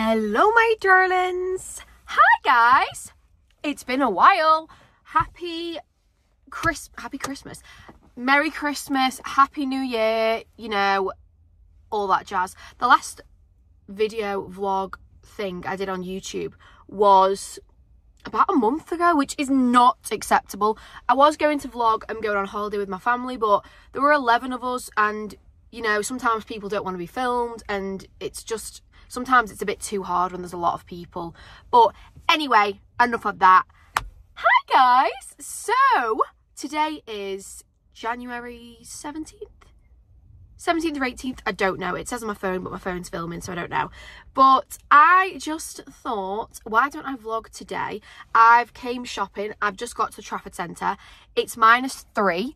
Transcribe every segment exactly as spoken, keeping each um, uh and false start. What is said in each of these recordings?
Hello my darlings. Hi guys, it's been a while. Happy Chris happy Christmas, Merry Christmas, Happy New Year, you know, all that jazz. The last video vlog thing I did on YouTube was about a month ago, which is not acceptable. I was going to vlog and going on holiday with my family, but there were eleven of us, and you know, sometimes people don't want to be filmed, and it's just sometimes it's a bit too hard when there's a lot of people. But anyway, enough of that. Hi guys, so today is January seventeenth seventeenth or eighteenth, I don't know. It says on my phone, but my phone's filming, so I don't know. But I just thought, why don't I vlog today? I've came shopping. I've just got to the Trafford Centre. It's minus three.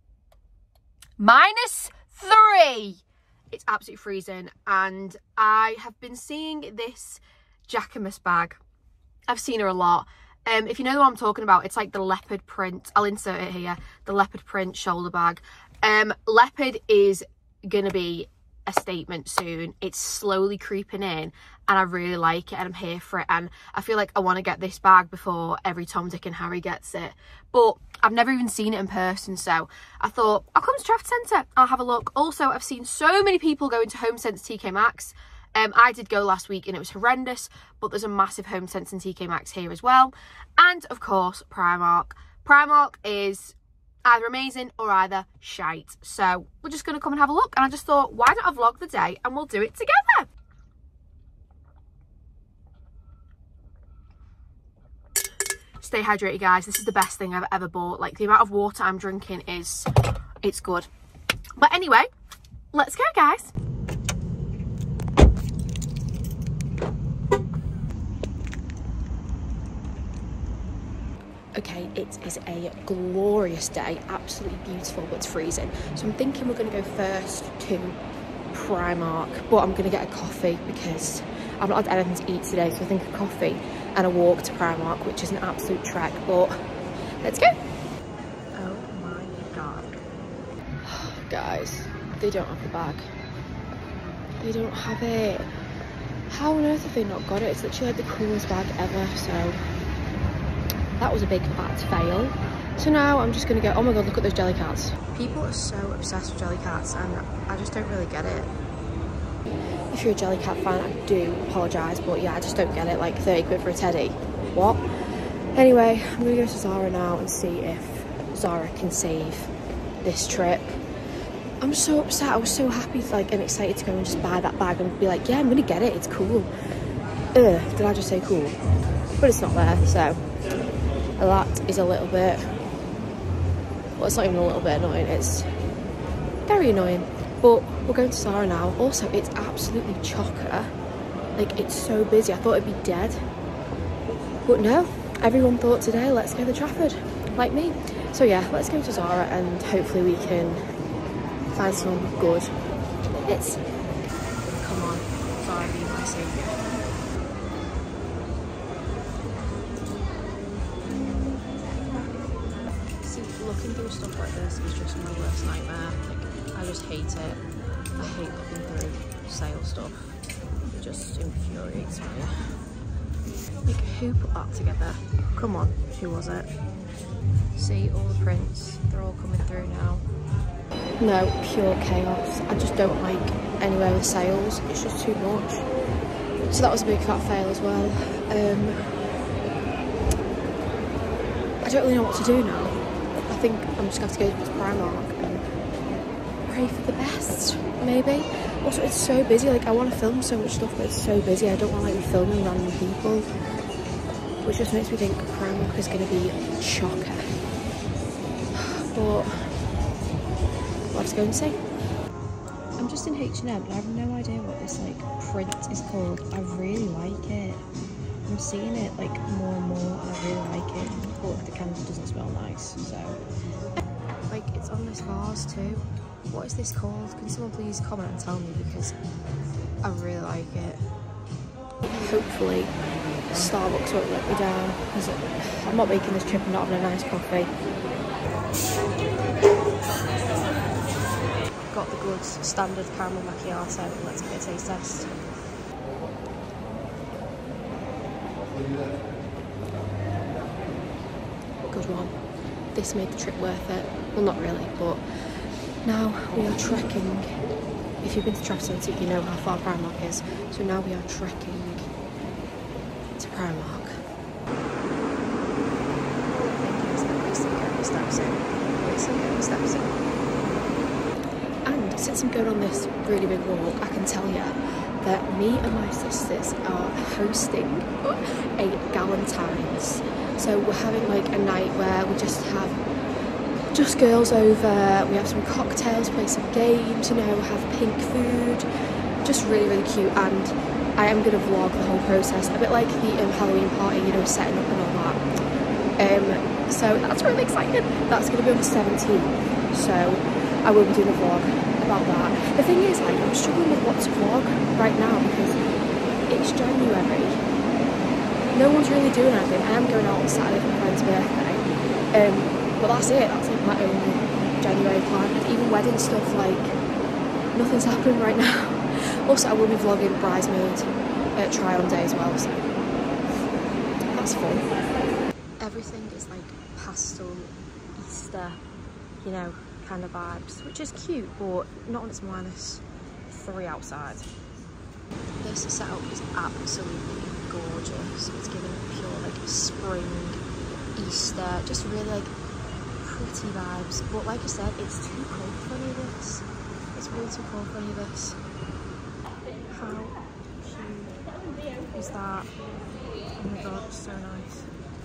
Minus three! It's absolutely freezing, and I have been seeing this Jacquemus bag. I've seen her a lot. Um, if you know what I'm talking about, it's like the leopard print. I'll insert it here. The leopard print shoulder bag. Um, leopard is gonna be a statement soon. It's slowly creeping in, and I really like it, and I'm here for it, and I feel like I want to get this bag before every Tom, Dick and Harry gets it. But I've never even seen it in person, so I thought I'll come to Trafford Centre, I'll have a look. Also, I've seen so many people going to Home Sense T K Maxx. Um, I did go last week and it was horrendous, but there's a massive Home Sense and T K Maxx here as well. And of course, Primark. Primark is either amazing or either shite. So we're just going to come and have a look. And I just thought, why don't I vlog the day and we'll do it together? Stay hydrated, guys. This is the best thing I've ever bought. Like, the amount of water I'm drinking is, it's good. But anyway, let's go, guys. Okay, it is a glorious day, absolutely beautiful, but it's freezing. So I'm thinking we're going to go first to Primark, but I'm going to get a coffee because I've not had anything to eat today, so I think a coffee and a walk to Primark, which is an absolute trek, but let's go. Oh my god. Guys, they don't have the bag. They don't have it. How on earth have they not got it? It's literally like the coolest bag ever, so that was a big fat fail. So now I'm just gonna go, oh my god, look at those jelly cats. People are so obsessed with jelly cats, and I just don't really get it. If you're a jelly cat fan, I do apologise, but yeah, I just don't get it. Like thirty quid for a teddy. What? Anyway, I'm gonna go to Zara now and see if Zara can save this trip. I'm so upset. I was so happy, like, and excited to go and just buy that bag and be like, yeah, I'm gonna get it, it's cool. Ugh, did I just say cool? But it's not there, so that is a little bit, well, it's not even a little bit annoying, it's very annoying. But we're going to Zara now. Also, it's absolutely chocker. Like, it's so busy. I thought it'd be dead, but no, everyone thought today, let's go to Trafford, like me. So yeah, let's go to Zara and hopefully we can find some good bits. Come on, Zara, be my saviour. Looking through stuff like this is just my worst nightmare. Like, I just hate it. I hate looking through sale stuff. It just infuriates me. Like, who put that together? Come on, who was it? See, all the prints, they're all coming through now. No, pure chaos. I just don't like anywhere with sales. It's just too much. So that was a big fat fail as well. Um, I don't really know what to do now. I think I'm just going to have to go to Primark and pray for the best, maybe. Also, it's so busy. Like, I want to film so much stuff, but it's so busy. I don't want to like be filming random people, which just makes me think Primark is going to be chocker. But we'll have to go and see. I'm just in H and M, but I have no idea what this like print is called. I really like it. I'm seeing it like more and more, and I really like it. But the candle doesn't smell nice, so like it's on this vase too. What is this called? Can someone please comment and tell me, because I really like it. Hopefully Starbucks won't let me down, because I'm not making this trip and not having a nice coffee. Got the good standard caramel macchiato. Let's get a taste test. Good one. This made the trip worth it. Well, not really, but now we are trekking. If you've been to Trafford Centre, you know how far Primark is. So now we are trekking to Primark. Steps in. Steps in. And since I'm going on this really big walk, I can tell you that me and my sisters are hosting a Galentine's. So we're having like a night where we just have just girls over, we have some cocktails, play some games, you know, have pink food, just really, really cute. And I am going to vlog the whole process, a bit like the um, Halloween party, you know, setting up and all that. Um, so that's really exciting. That's going to be on the seventeenth, so I will be doing a vlog about that. The thing is, like, I'm struggling with what to vlog right now because it's January. No one's really doing anything. I am going out on Saturday for my friend's birthday, um, but that's it. That's like my only January plan. Even wedding stuff, like, nothing's happening right now. Also, I will be vlogging bridesmaid uh, try-on day as well, so that's fun. Everything is like pastel Easter, you know, kind of vibes, which is cute, but not when it's minus three outside. This setup is absolutely gorgeous. It's giving pure like spring, Easter, just really like pretty vibes. But like I said, it's too cold for any of this. It's way too cold for any of this. How cute is that? Oh my god, it's so nice.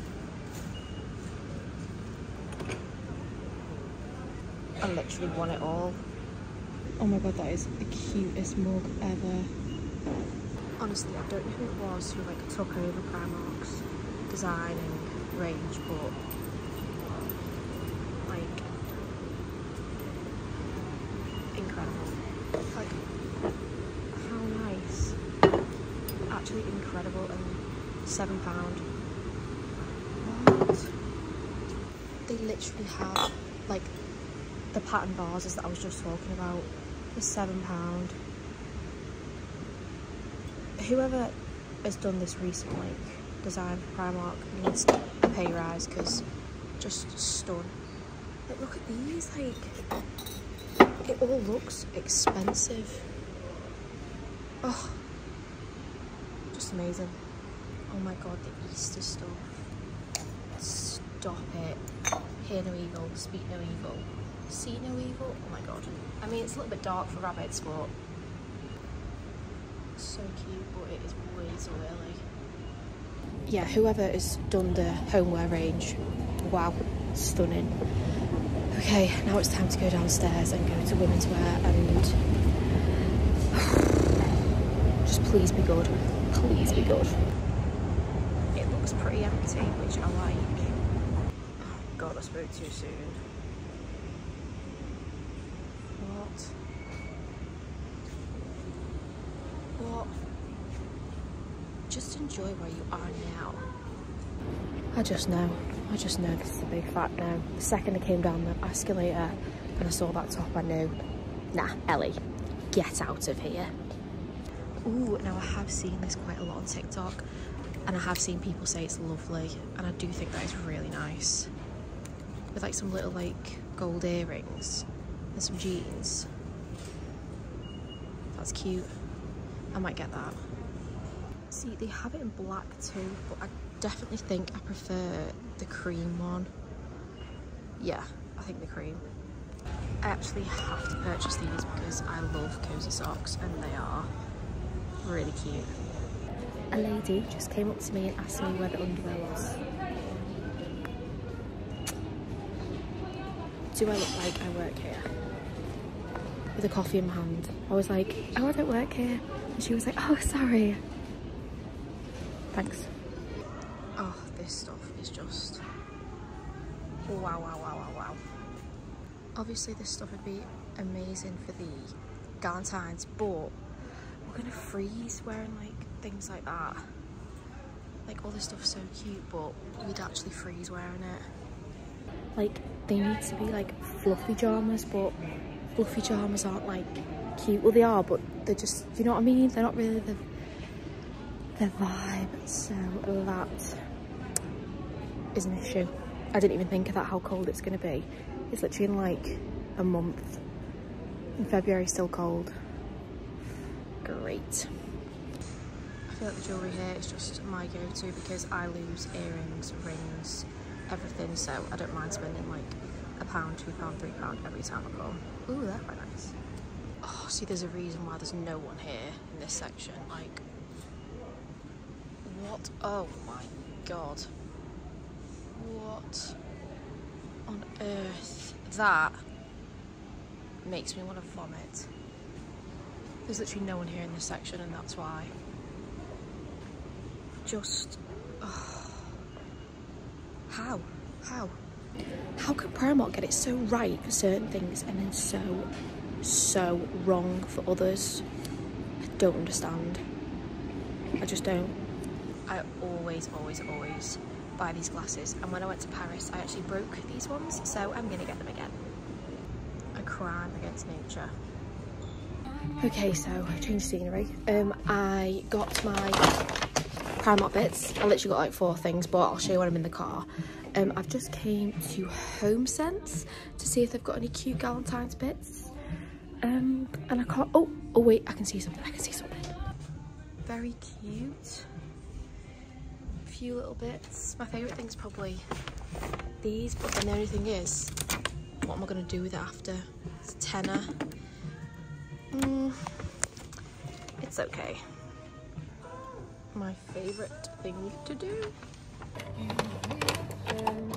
I literally want it all. Oh my god, that is the cutest mug ever. Honestly, I don't know who it was who like took over Primark's designing range, but like incredible. Like how nice. Actually incredible. And seven pound. What? They literally have like the pattern vases that I was just talking about for seven pound. Whoever has done this recent like design for Primark needs a pay rise because just stun. Like look at these, like it all looks expensive. Oh, just amazing. Oh my god, the Easter stuff. Stop it. Hear no evil, speak no evil. See no evil. Oh my god. I mean, it's a little bit dark for rabbits, but so cute, but it is way too early. Yeah, whoever has done the homeware range, wow, stunning. Okay, now it's time to go downstairs and go to women's wear and just please be good. Please be good. It looks pretty empty, which I like. Oh god, I spoke too soon. What? Just enjoy where you are now. I just know. I just know this is a big fat no. The second I came down the escalator and I saw that top, I knew, nah, Ellie, get out of here. Ooh, now I have seen this quite a lot on TikTok and I have seen people say it's lovely and I do think that is really nice. With like some little like gold earrings and some jeans. That's cute. I might get that. See, they have it in black too, but I definitely think I prefer the cream one. Yeah, I think the cream. I actually have to purchase these because I love cozy socks and they are really cute. A lady just came up to me and asked me where the underwear was. Do I look like I work here? With a coffee in my hand. I was like, oh, I don't work here. And she was like, oh, sorry. Thanks. Oh, this stuff is just wow, wow, wow, wow, wow. Obviously, this stuff would be amazing for the Galentine's, but we're gonna freeze wearing like things like that. Like all this stuff's so cute, but we'd actually freeze wearing it. Like they need to be like fluffy pajamas, but fluffy pajamas aren't like cute. Well, they are, but they're just, you know what I mean? They're not really the the vibe. So that is an issue. I didn't even think of that, how cold it's going to be. It's literally in like a month. In February, still cold. Great. I feel like the jewellery here is just my go-to because I lose earrings, rings, everything, so I don't mind spending like a pound, two pound, three pound every time I come. Ooh, they're quite nice. Oh, see, there's a reason why there's no one here in this section. Like, what? Oh my god. What on earth? That makes me want to vomit. There's literally no one here in this section, and that's why. Just, oh. How? How? How can Primark get it so right for certain things and then so, so wrong for others? I don't understand. I just don't. I always, always, always buy these glasses, and when I went to Paris I actually broke these ones, so I'm gonna get them again. A crime against nature. Okay, so change scenery. Um, I got my Primark bits. I literally got like four things, but I'll show you when I'm in the car. Um, I've just came to Home Sense to see if they've got any cute Galentine's bits. Um, and I can't. Oh, oh wait, I can see something. I can see something. Very cute. A few little bits. My favourite thing's probably these, but then the only thing is, what am I gonna do with it after? It's a tenner. Mm, it's okay. My favourite thing to do. Um,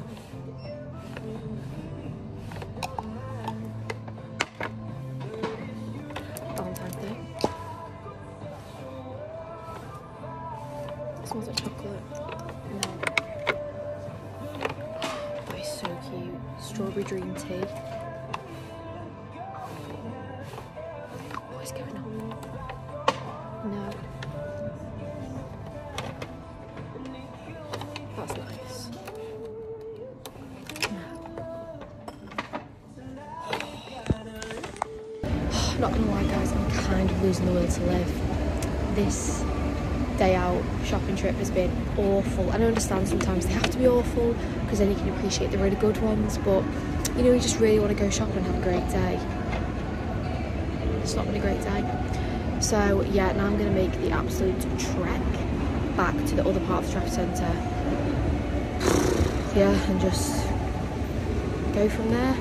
Valentine's Day. It smells like chocolate. No. That is so cute. Strawberry dream tea. What is going on? No. That's nice. I'm not gonna lie guys, I'm kind of losing the will to live. This day out shopping trip has been awful, and I understand sometimes they have to be awful because then you can appreciate the really good ones, but you know, you just really want to go shopping and have a great day. It's not been a great day. So yeah, now I'm gonna make the absolute trek back to the other part of the traffic centre. Yeah, and just go from there.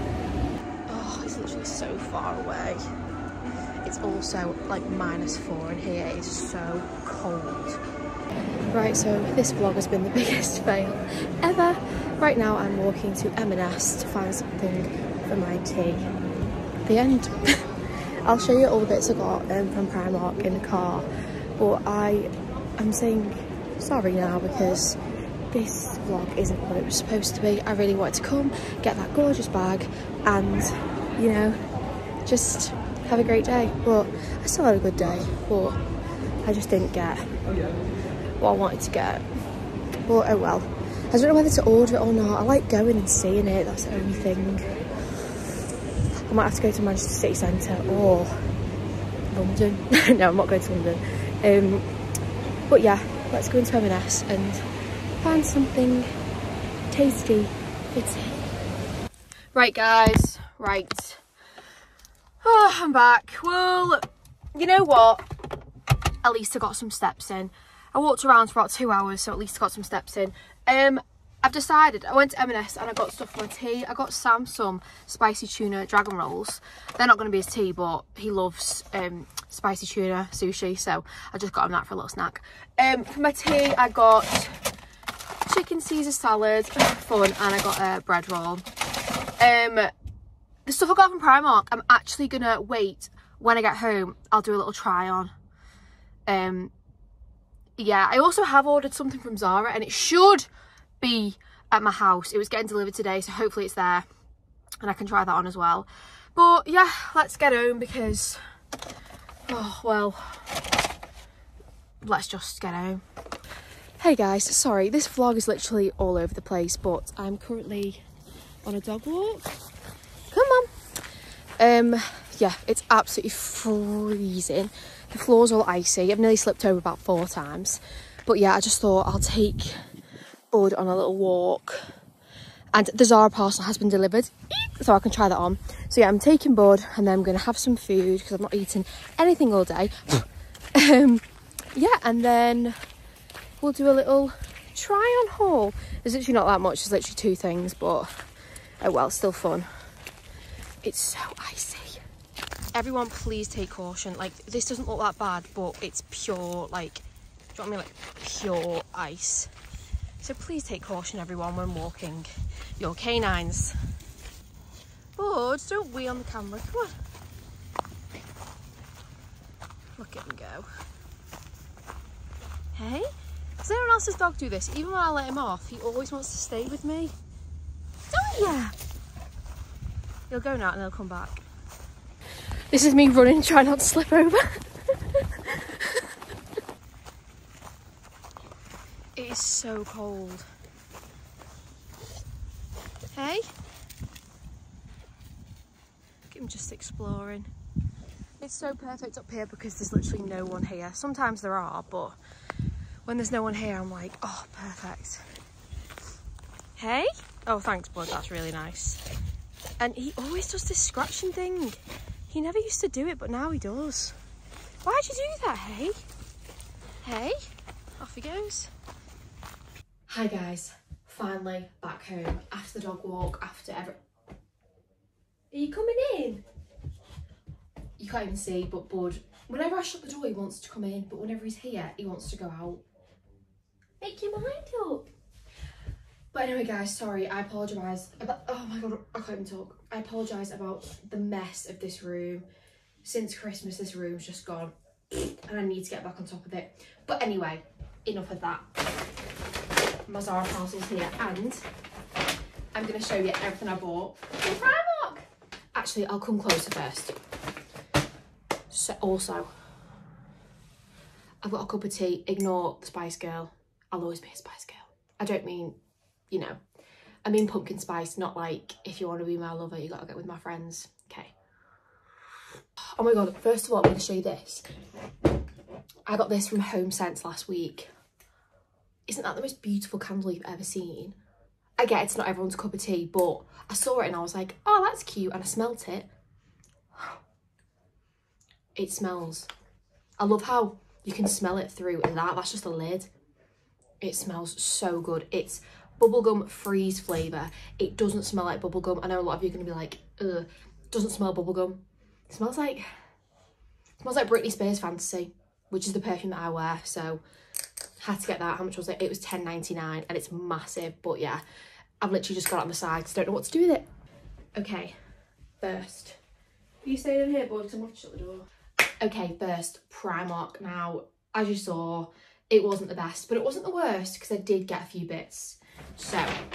Oh, it's literally so far away. It's also like minus four, and here it is so cold. Right, so this vlog has been the biggest fail ever. Right now I'm walking to M and S to find something for my tea. The end. I'll show you all the bits I got um, from Primark in the car, but I am saying sorry now because this vlog isn't what it was supposed to be. I really wanted to come, get that gorgeous bag, and, you know, just have a great day. But I still had a good day, but I just didn't get what I wanted to get. But oh well. I don't know whether to order it or not. I like going and seeing it, that's the only thing. I might have to go to Manchester City Centre or London. No, I'm not going to London. Um, but yeah, let's go into M and S and find something tasty for tea. Right guys, right. Oh, I'm back. Well, you know what? At least I got some steps in. I walked around for about two hours, so at least I got some steps in. Um, I've decided, I went to M and S and I got stuff for my tea. I got Sam some spicy tuna dragon rolls. They're not going to be his tea, but he loves um, spicy tuna sushi, so I just got him that for a little snack. Um, for my tea, I got chicken Caesar salad, fun, and I got a bread roll. Um, the stuff I got from Primark, I'm actually going to wait when I get home. I'll do a little try on. Um, yeah, I also have ordered something from Zara, and it should be at my house. It was getting delivered today, so hopefully it's there and I can try that on as well. But yeah, let's get home because, oh well, let's just get home. Hey guys, sorry, this vlog is literally all over the place, but I'm currently on a dog walk. Come on. Um, yeah, it's absolutely freezing. The floor's all icy. I've nearly slipped over about four times. But yeah, I just thought I'll take Bud on a little walk. And the Zara parcel has been delivered, so I can try that on. So yeah, I'm taking Bud, and then I'm going to have some food because I've not eaten anything all day. um, yeah, and then we'll do a little try on haul. There's literally not that much. There's literally two things, but oh well, still fun. It's so icy. Everyone please take caution. Like, this doesn't look that bad, but it's pure, like, do you know what I mean? Like, pure ice. So please take caution, everyone, when walking your canines. Bud, don't wee on the camera. Come on. Look at him go. Hey? Does anyone else's dog do this? Even when I let him off, he always wants to stay with me. Don't ya? He'll go now and he'll come back. This is me running, trying not to slip over. It is so cold. Hey? Look at him just exploring. It's so perfect up here because there's literally no one here. Sometimes there are, but when there's no one here, I'm like, oh, perfect. Hey? Oh, thanks, Bud. That's really nice. And he always does this scratching thing. He never used to do it, but now he does. Why'd you do that, hey? Hey? Off he goes. Hi guys, finally back home after the dog walk, after every... Are you coming in? You can't even see, but Bud, whenever I shut the door, he wants to come in, but whenever he's here, he wants to go out. Make your mind up. But anyway guys, sorry, I apologise about, oh my god, I can't even talk. I apologise about the mess of this room. Since Christmas, this room's just gone, and I need to get back on top of it. But anyway, enough of that. My Zara parcel's here, and I'm going to show you everything I bought in Primark. Actually, I'll come closer first. So also, I've got a cup of tea. Ignore the Spice Girl. I'll always be a Spice Girl. I don't mean, you know, I mean pumpkin spice, not like if you want to be my lover, you got to get with my friends. Okay. Oh my god, first of all, I'm going to show you this. I got this from Home Sense last week. Isn't that the most beautiful candle you've ever seen? I get it's not everyone's cup of tea, but I saw it and I was like, oh, that's cute, and I smelt it. It smells. I love how you can smell it through that. That's just a lid. It smells so good. It's bubblegum freeze flavour. It doesn't smell like bubblegum. I know a lot of you are going to be like, ugh, doesn't smell bubblegum. It smells like, it smells like Britney Spears Fantasy, which is the perfume that I wear, so had to get that. How much was it? It was ten ninety-nine, and it's massive, but yeah, I've literally just got it on the side because I don't know what to do with it. Okay, first. Are you staying in here, boy? Because I'm going to shut the door. Okay, first, Primark. Now, as you saw, it wasn't the best, but it wasn't the worst because I did get a few bits. So,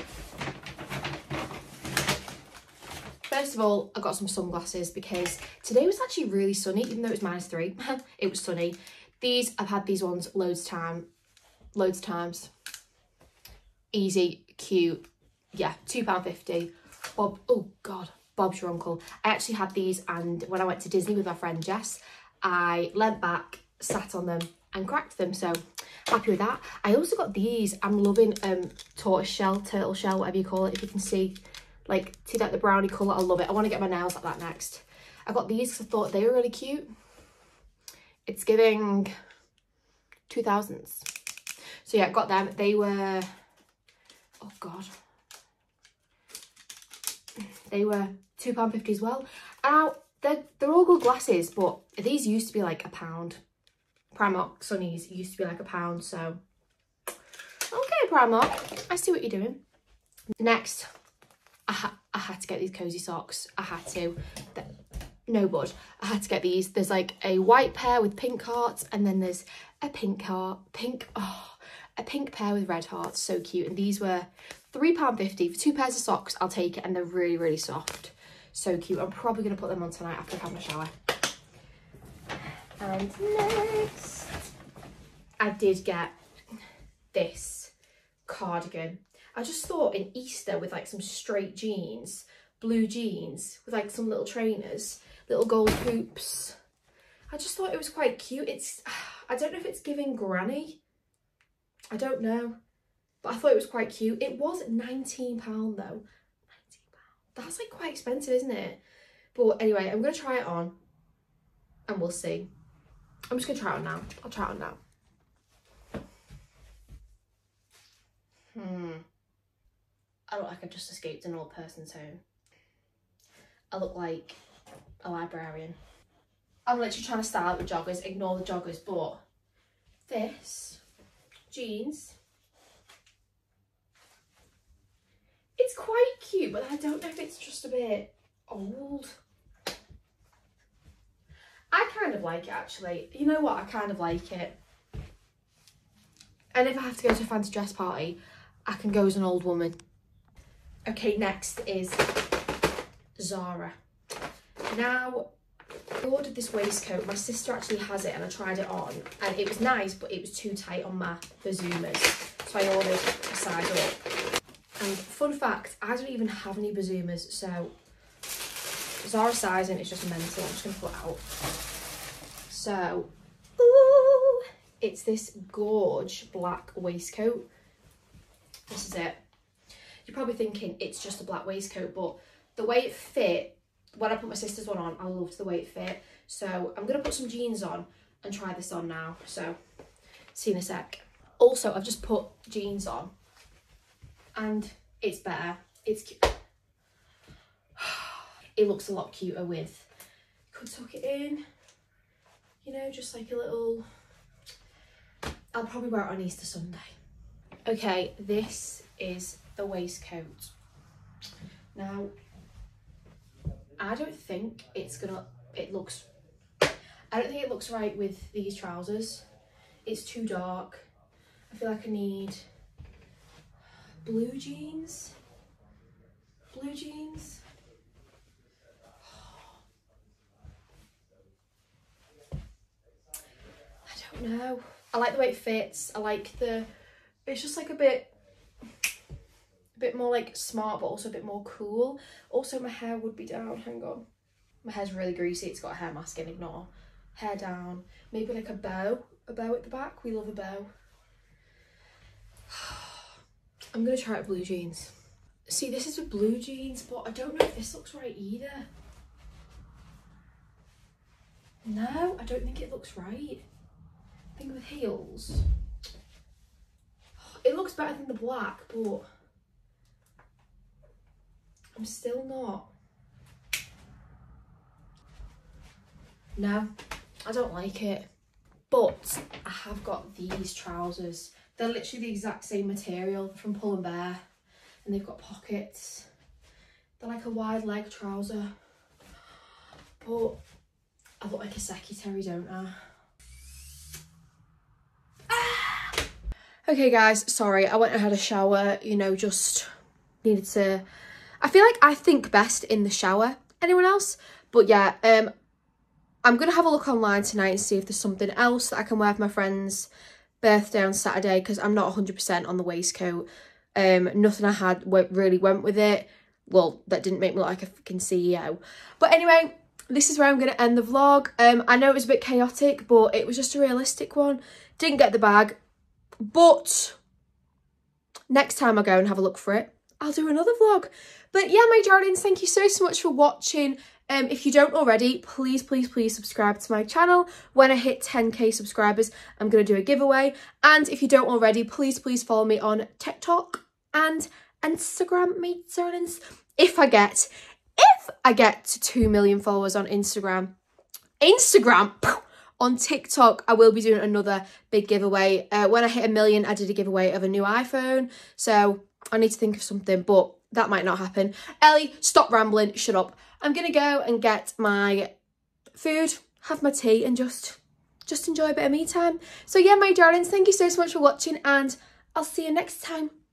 first of all, I got some sunglasses because today was actually really sunny, even though it was minus three. It was sunny. These, I've had these ones loads of time, loads of times. Easy, cute. Yeah, two pounds fifty. Bob, oh God, Bob's your uncle. I actually had these, and when I went to Disney with my friend Jess, I leant back, sat on them and cracked them, so happy with that. I also got these. I'm loving um tortoise shell, turtle shell, whatever you call it, if you can see, like, see that the brownie colour. I love it. I want to get my nails like that next. I got these because I thought they were really cute. It's giving two thousands. So yeah, I got them. They were, oh God, they were two pounds fifty as well. Now, they're, they're all good glasses, but these used to be like a pound. Primark Sunnies used to be like a pound, so okay, Primark, I see what you're doing. Next, I, ha I had to get these cozy socks. I had to. They're no Bud, I had to get these. There's like a white pair with pink hearts, and then there's a pink heart, pink, oh, a pink pair with red hearts. So cute. And these were three pounds fifty for two pairs of socks. I'll take it, and they're really, really soft. So cute. I'm probably going to put them on tonight after I've had my shower. And next, I did get this cardigan. I just thought in Easter with like some straight jeans, blue jeans with like some little trainers, little gold hoops. I just thought it was quite cute. It's, I don't know if it's giving granny. I don't know. But I thought it was quite cute. It was nineteen pounds though. nineteen pounds. That's like quite expensive, isn't it? But anyway, I'm going to try it on and we'll see. I'm just going to try it on now. I'll try it on now. Hmm. I look like I've just escaped an old person's home. I look like a librarian. I'm literally trying to style it with joggers, ignore the joggers, but this, jeans, it's quite cute, but I don't know if it's just a bit old. I kind of like it actually. You know what, I kind of like it. And if I have to go to a fancy dress party, I can go as an old woman. Okay, next is Zara. Now, I ordered this waistcoat. My sister actually has it and I tried it on and it was nice, but it was too tight on my bazoomas. So I ordered a size up. And fun fact, I don't even have any bazoomas, so Zara sizing is just mental. I'm just going to pull it out. So, ooh, it's this gorge black waistcoat. This is it. You're probably thinking it's just a black waistcoat, but the way it fit, when I put my sister's one on, I loved the way it fit. So I'm going to put some jeans on and try this on now. So see you in a sec. Also, I've just put jeans on and it's better. It's cute. It looks a lot cuter with, could tuck it in, you know, just like a little, I'll probably wear it on Easter Sunday. Okay, this is the waistcoat. Now, I don't think it's gonna, it looks, I don't think it looks right with these trousers. It's too dark. I feel like I need blue jeans. Blue jeans. I don't know. I like the way it fits. I like the, it's just like a bit, a bit more like smart, but also a bit more cool. Also, my hair would be down. Hang on. My hair's really greasy. It's got a hair mask in, ignore. Hair down. Maybe like a bow. A bow at the back. We love a bow. I'm going to try out blue jeans. See, this is with blue jeans, but I don't know if this looks right either. No, I don't think it looks right. I think with heels. It looks better than the black, but I'm still not. No, I don't like it. But I have got these trousers. They're literally the exact same material from Pull and Bear. And they've got pockets. They're like a wide leg trouser. But I look like a secretary, don't I? Ah! Okay guys, sorry, I went and had a shower, you know, just needed to, I feel like I think best in the shower. Anyone else? But yeah, um, I'm going to have a look online tonight and see if there's something else that I can wear for my friend's birthday on Saturday, because I'm not one hundred percent on the waistcoat. Um, nothing I had really went with it. Well, that didn't make me look like a fucking C E O. But anyway, this is where I'm going to end the vlog. Um, I know it was a bit chaotic, but it was just a realistic one. Didn't get the bag. But next time I go and have a look for it, I'll do another vlog. But yeah, my darlings, thank you so, so much for watching. Um, if you don't already, please, please, please subscribe to my channel. When I hit ten K subscribers, I'm going to do a giveaway. And if you don't already, please, please follow me on TikTok and Instagram, my darlings. If I get, if I get to two million followers on Instagram, Instagram, on TikTok, I will be doing another big giveaway. Uh, when I hit a million, I did a giveaway of a new iPhone. So I need to think of something, but that might not happen. Ellie, stop rambling, shut up. I'm going to go and get my food, have my tea and just, just enjoy a bit of me time. So yeah, my darlings, thank you so, so much for watching and I'll see you next time.